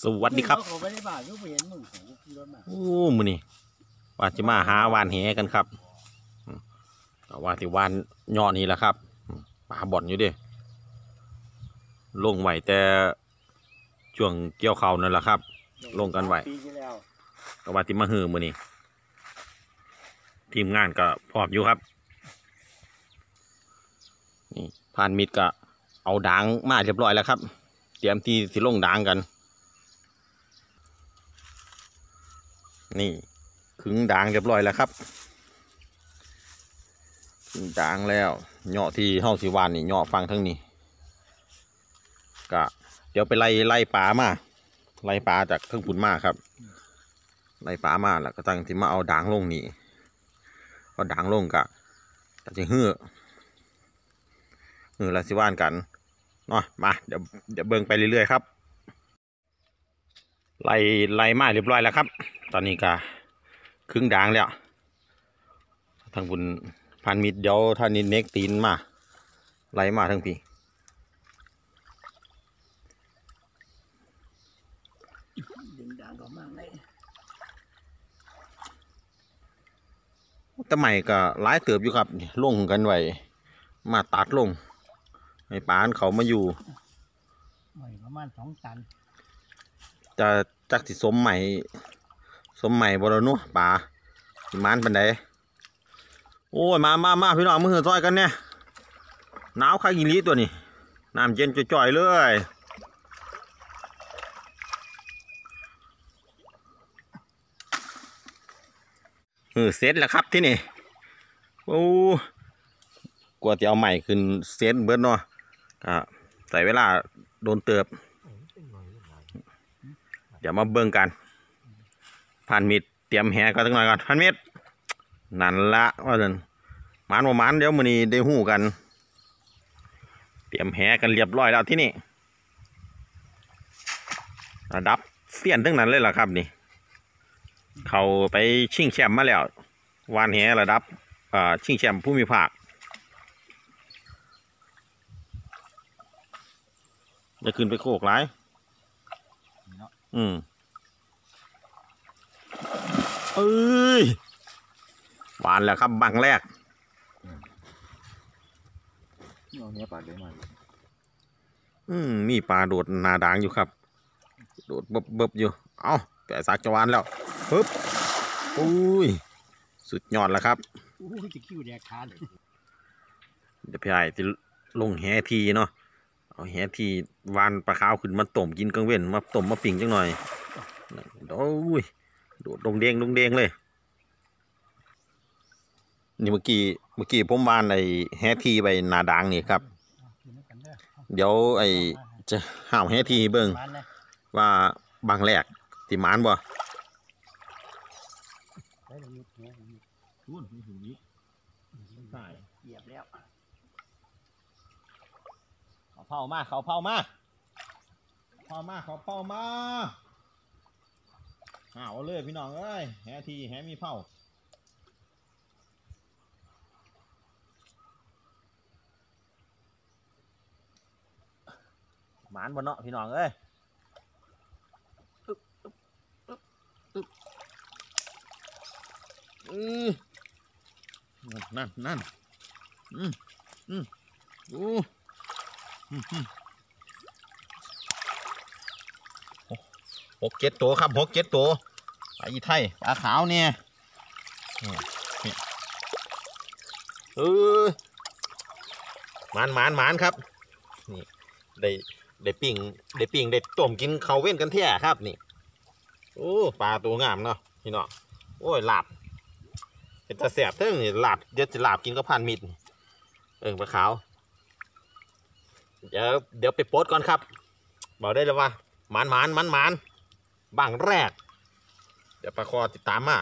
สวัสดีครับโอ้มือนี่ว่าจะมาหาวานแหกันครับว่าที่วานยอดนี่แหละครับปลาบ่อนอยู่ดิลงไหวแต่ช่วงเกี่ยวเขานั่นแหละครับลงกันไหวก็ว่าที่มาหือมือนี่ทีมงานก็พร้อมอยู่ครับนี่พานมิดก็เอาด่างมาเรียบร้อยแล้วครับเตรียมที่สิลงด่างกันนี่ขึงด่างเรียบร้อยแล้วครับขึงด่างแล้วเหาะที่ห้องสีวานนี่เหาะฟังทั้งนี้ก็เดี๋ยวไปไล่ปลามาไล่ปลาจากเครื่องปุ่นมาครับไล่ปลามาแล้วก็ตั้งที่มาเอาด่างลงนี่เอาด่างลงกะจะหื้อแล้วสิว่านกันเนาะมาเดี๋ยวเบิ่งไปเรื่อยๆครับไล่มาเรียบร้อยแล้วครับตอนนี้ก็ครึ่งด่างแล้วทางบุญพันมิดเดี๋ยวท่านนิดเน็กตีนมาไล่มาทั้งปีดึงด่างก็มากเลยแต่ใหม่ก็หลายเติบอยู่ครับลงกันไว้มาตัดลงให้ปานเขามาอยู่ประมาณ2 ตันจะจักสิสมใหม่บ่แล้วเนาะปลาสิมานปานใดโอ้ยมาพี่น้องมือซอยกันเนี่ยหนาวคากิลิตัวนี้น้ำเย็นจ่อยๆเลยเสร็จแล้วครับที่นี่โอ้กว่าจะเอาใหม่ขึ้นเซตเบิร์ดเนาะใส่เวลาโดนเติบเดี๋ยวมาเบิ่งกันพันมิดเตรียมแหก็ตั้งหน่อยก่อนพันมิดนั่นละว่าเดินมันเดี๋ยวมื้อนี้ได้หู้กันเตรียมแหกันเรียบร้อยแล้วที่นี่ระดับเสี้ยนทั้งนั้นเลยล่ะครับนี่เขาไปชิงแชมป์มาแล้ววานแหระดับชิงแชมป์ภูมิภาคจะขึ้นไปโคกหลายเอ้ยหวานแล้วครับบังแรกนี่ปลาเยอะมากมีปลาโดดนาด่างอยู่ครับโดดเบิบอยู่เอาแต่สักจะหวานแล้วปึ๊บอุ้ยสุดยอดแล้วครับจะคิ้วแดกขาเลยเดี๋ยวพี่ไอ้จะลงแหทีเนาะเอาแหทีวานปลาขาวขึ้นมาต้มกินกลางเว้นมาต้มมาปิ่งจังหน่อยโอ้ยโดดดงเด้งเลยนี่เมื่อกี้ผมวานไอ้แหทีไปนาด่างนี่ครับเดี๋ยวไอ้จะห่าวแหทีเบิ่งว่าบางแรกที่มานบ่เหยียบแล้วเขาเผามาห่าวเลยพี่น้องเอ้ยแหทีแหมีเผาหมานบนเนาะพี่น้องเอ้ยนั่นโอ้6-7 ตัวครับ6-7 ตัวปลาอีไทยปลาขาวเนี่ยหมานครับนี่ได้ปิ้งได้ต้มกินเขาเว้นกันแท้ครับนี่โอ้ปลาตัวงามเนาะพี่น้องโอ้ยลาบเป็นตาแสบเท่งนี่ลาบเดี๋ยวจะลาบกินกับพันมิดปลาขาวเดี๋ยวไปโพสก่อนครับบอกได้เลยว่าหมานบางแรกเดี๋ยวปลาคอติดตามมา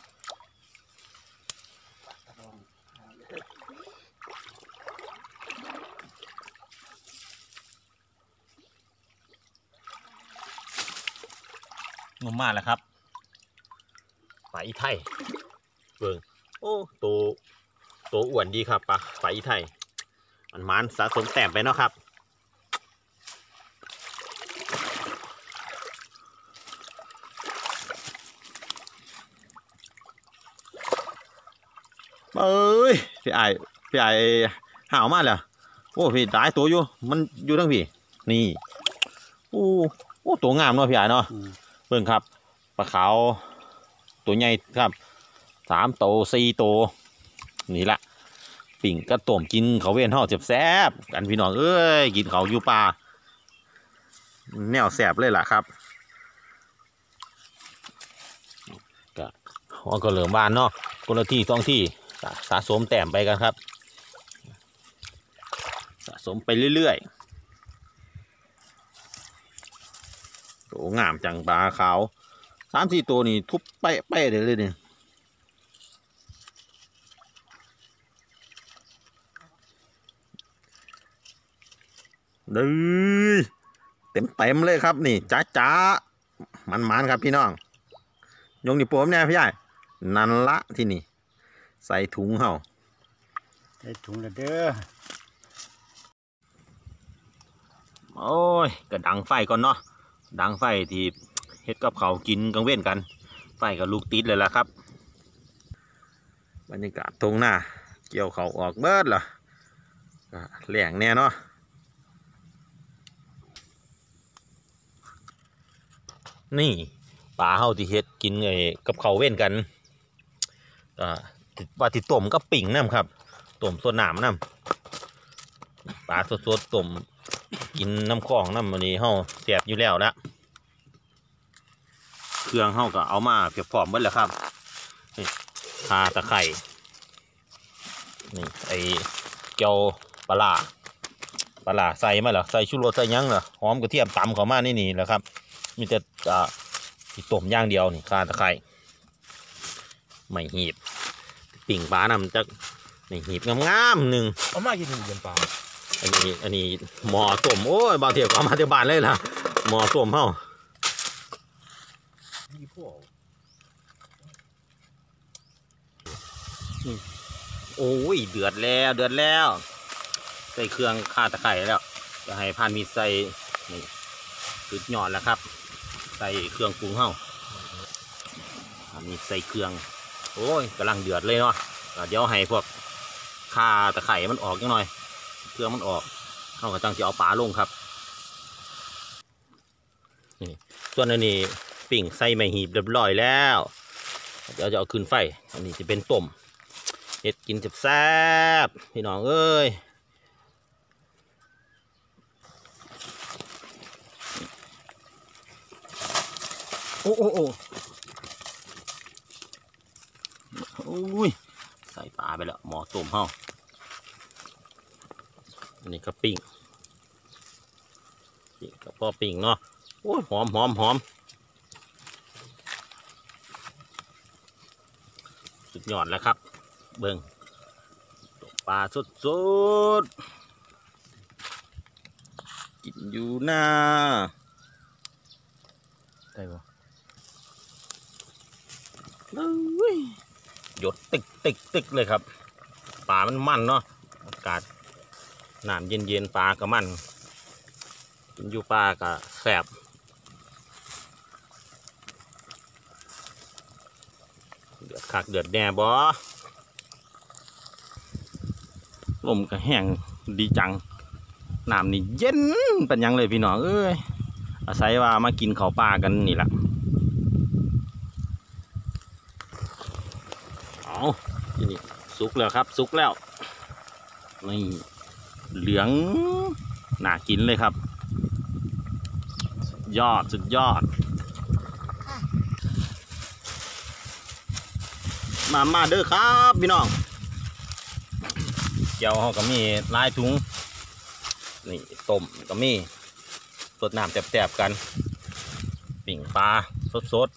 มาแล้วครับปลาอีไทยเบิ่งโอ้ตัวอ้วนดีครับปลาอีไทยมันสะสมแต้มไปเนาะครับเอ้ยพี่ไอ้ห่าวมากเลยโอ้พี่ตายตัวอยู่มันอยู่ทั้งพี่นี่โอ้ตัวงามเนาะพี่ไอ้เนาะเบิ่งครับปลาขาวตัวใหญ่ครับ3 ตัว 4 ตัวนี่ละปิ่งกระต้มกินเขาเวียนห่อแซ่บๆกันพี่น้องเอ้ยกินเขาอยู่ป่าแนวแซ่บเลยล่ะครับก็เหลือบ้านเนาะคนละที่2 ที่สะสมแต้มไปกันครับสะสมไปเรื่อยๆโอ้งามจังปลาขาว3-4 ตัวนี่ทุบเป๊ะเลยเนี่ยเลยเต็มเลยครับนี่จ้ามันครับพี่น้องยงนี่โปมเนี่ยพี่ใหญ่นั่นละที่นี่ใส่ถุงเห่าใส่ถุงละเด้อโอ้ยก็ดังไฟก่อนเนาะดังไฟที่เฮ็ดกับเขากินกลางเว้นกันไฟกับลูกติดเลยล่ะครับบรรยากาศตรงหน้าเกี่ยวเขาออกเบิดล่ะแหลงแน่เนาะนี่ปลาเฮาที่เฮ็ดกินไงกับเขาเว้นกันว่าที่ต้มก็ปิ่งน้ำครับต้มส่วนหนามน้ำปลาสดๆต้มกินน้ำคลองน้ำมันนี้เฮาแซ่บอยู่แล้วละเครื่องเฮาก็เอามาเพียบพร้อมหมดแล้วครับนี่ข่าตะไคร้นี่ไอเกี๊ยวปลาใส่มาเหรอใส่ชูรสใส่ยังเหรอหอมกระเทียมตำเข้ามานี่แหละครับมีแต่ที่ต้มย่างเดียวนี่ข่าตะไคร้ไม่หีบปิ่งปลานำจากไม่หีบงามๆหนึ่งเอามากินเย็นปลาอันนี้หมอต้มโอ้ยบางเทียบเอามาที่บ้านเลยล่ะหมอต้มเฮาโอ้ยเดือดแล้วใส่เครื่องข่าตะไคร้แล้วจะให้พันมีใส่นี่สุดยอดแล้วครับใส่เครื่องปรุงเฮาพันมีใส่เครื่องโอ้ยกำลังเดือดเลยเนาะเดี๋ยวให้พวกข่าตะไคร้มันออกนิดหน่อยเครื่องมันออกเขาก็ตั้งจะเอาปลาลงครับนี่ส่วนอันนี้ปิ่งใส่ไม่หีบเรียบร้อยแล้วเดี๋ยวจะเอาขึ้นไฟอันนี้จะเป็นต้มเห็ดกินแซ่บๆพี่น้องเอ้ยโอ้ยใส่ปลาไปแล้วหมอต้มเฮาอันนี้ก็ปิ้งกับพ่อปิ้งเนาะโอ้ยหอมสุดยอดแล้วครับเบิ่งปลาสดกินอยู่หน้าได้ปะหยดตึกเลยครับปลามันเนาะอากาศน้ำเย็นปลาก็มันกินอยู่ปลาก็แซ่บเดือดคักเดือดแน่บ่ลมก็แห้งดีจังน้ำนี่เย็นเป็นยังเลยพี่น้องเอ้ยอาศัยว่ามากินข้าวปลากันนี่แหละเอาที่นี่สุกแล้วครับสุกแล้วนี่เหลืองน่ากินเลยครับสุดยอดมาเด้อครับพี่น้องเจียวเขาก็มีลายถุงนี่ต้มก็มีสดน้ำแซ่บๆกันปิ่งปลาสด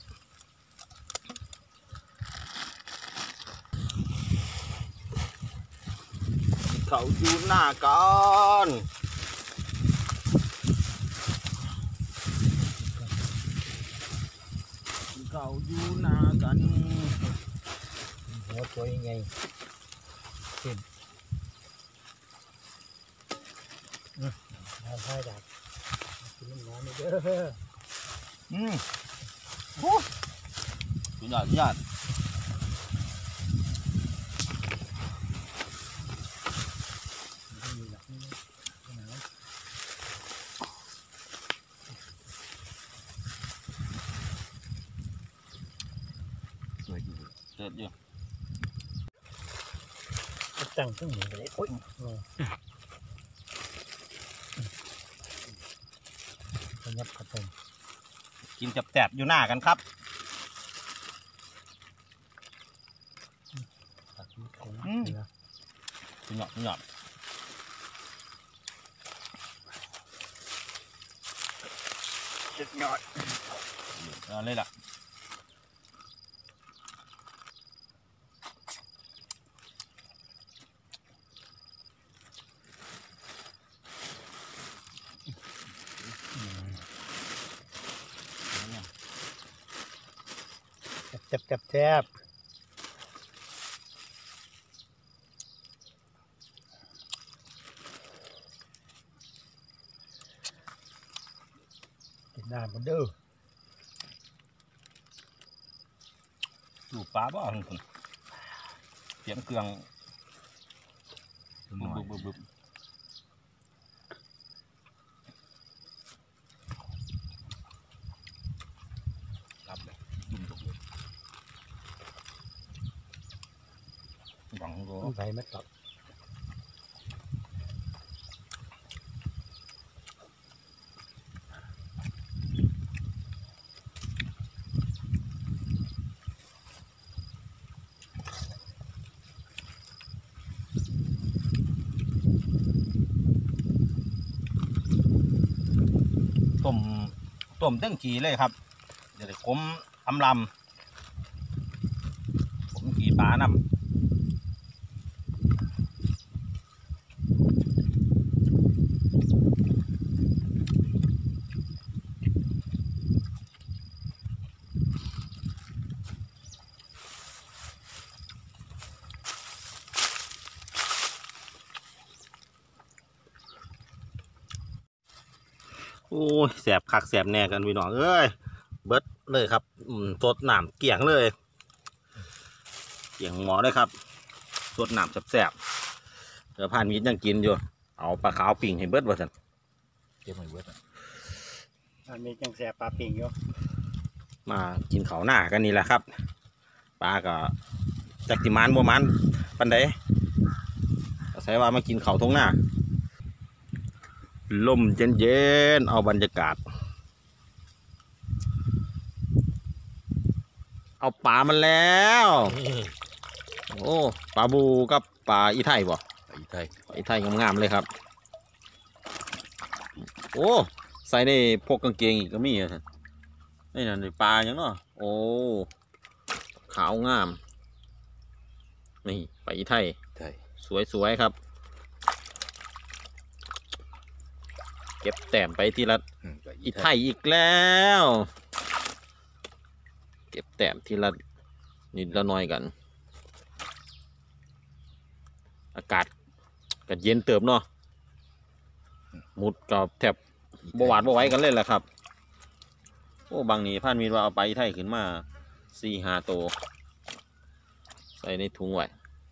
เขาอยู่หน้าก่อนเขาอยู่หน้ากันหัวตัวยังไงเต็มเอาไฟดับกินน้ำไม่เด้อสุดยอดเดือดอยู่ตั้งขึ้นหนีไปเลยโอ้ยขยับกระตุ้นกินแสบๆอยู่หน้ากันครับตัดนิดนึงอืมนะหยอดหยอดเด็ดยอดเอาเลยล่ะแซ่บกินน้ำกันเด้อลูกปลาบ่ทั้งคนเสียงเครื่องบึบบึบบึบรับเลยดุ่มตกเลยหวังก็ต้องใส่เม็ดตับต้มเต้งจีเลยครับเดี๋ยวผมอำลำผมจีปลาน้ำโอ้ยแสบคักแสบแน่กันพี่น้องเอ้ยเบิดเลยครับสดน้ำเกี่ยงเลยเกี่ยงหมอเลยครับสดน้ำแสบๆเดี๋ยวผ่านมิตรยังกินอยู่เอาปลาขาวปิ่งให้เบิดว่าสันเก็บให้เบิดอันนี้จังแซ่บปลาปิ่งอยู่มากินเขาวหน้ากันนี่แหละครับปลาก็จักติมานบัวมันปันใดก็ใส่ว่ามากินเขาวทงหน้าลมเย็นๆเอาบรรยากาศเอาปลามันแล้วโอ้ปลาบูกับปลาอีไทยบ่ปลาอีไทยงามๆเลยครับโอ้ใส่ในพวกกางเกงอีกก็มีอ่ะนี่นั่นปลาอย่างเนาะโอ้ขาวงามนี่ปลาอีไทยสวยๆครับเก็บแต้มไปทีละอีไทยอีกแล้วเก็บแต้มทีละนิดละน้อยกันอากาศก็เย็นเติบเนาะมุดกับแทบบหวาดบไหว้กันเลยแหละครับโอ้บางนี้พานมีว่าเอาไปไทยขึ้นมา4-5 ตัวใส่ในถุงไว้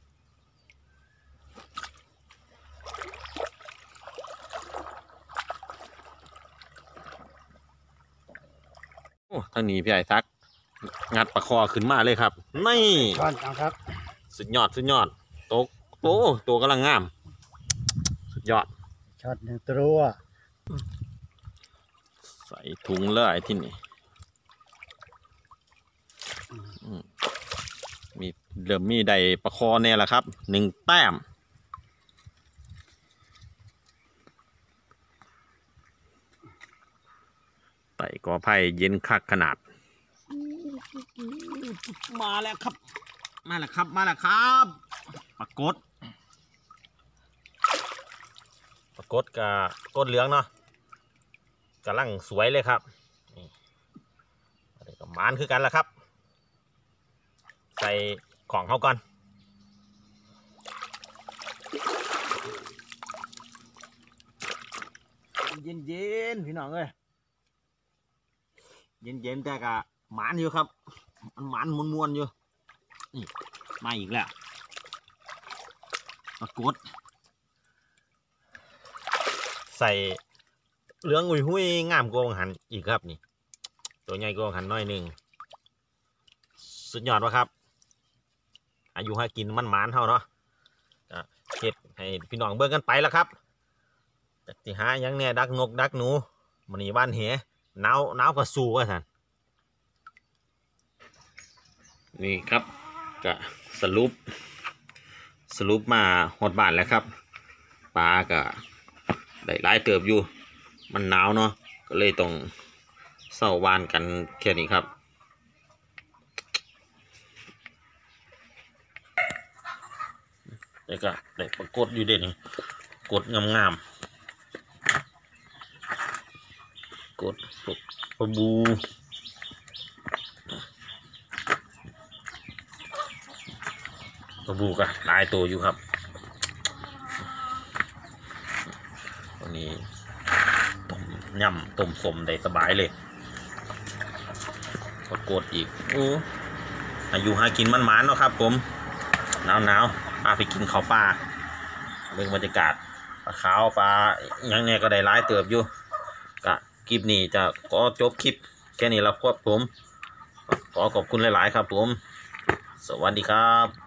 โอ้ทางนี้พี่ใหญ่ซักงัดปลาคอขึ้นมาเลยครับนี่ช้อนเอาครับสุดยอดตัวกำลังงามสุดยอดช้อนหนึ่งตัวใส่ถุงเลยที่นี่มีเริ่มมีได้ปลาคอเนี่ยแหละครับ1 แต้มไต่กอไผ่เย็นคักขนาดมาแล้วครับปรากฏกับกดเหลืองเนาะกำลังสวยเลยครับนี่อะไรกับมานคือกันละครับใส่ของเขาก่อนเย็นพี่น้องเอ้ยเย็นแต่กะหมานอยู่ครับมันหมานมวนๆอยู่นี่มาอีกแล้วปรากฏใส่เหลืองหุ้ยงามกว่าหันอีกครับนี่ตัวใหญ่กว่าหันน้อยหนึ่งสุดยอดวะครับอายุหากินมันหมานเท่าเนาะเฮ็ดให้พี่น้องเบิ่งกันไปแล้วครับจากที่หายังเนี่ยดักนกดักหนูมันนี่บ้านเหหนาวก็สู้ว่าสันนี่ครับก็สรุปมาหดบ้านแล้วครับปลาก็ได้หลายเติบอยู่มันหนาวเนาะก็เลยต้องเศร้าวานกันแค่นี้ครับแล้วก็ได้ปรากฏอยู่เด่นกดงามๆกดปลาบูก็หลายตัวอยู่ครับวันนี้ต้มยำต้มสมได้สบายเลยกดอีกอายุหากินมันหมานเนาะครับผมหนาวพาไปกินข้าวปลาเรื่องบรรยากาศปลาขาวปลายังเนี่ยก็ได้หลายเติบอยู่กะคลิปนี้จะขอจบคลิปแค่นี้แล้วครับผมขอขอบคุณหลายๆครับผมสวัสดีครับ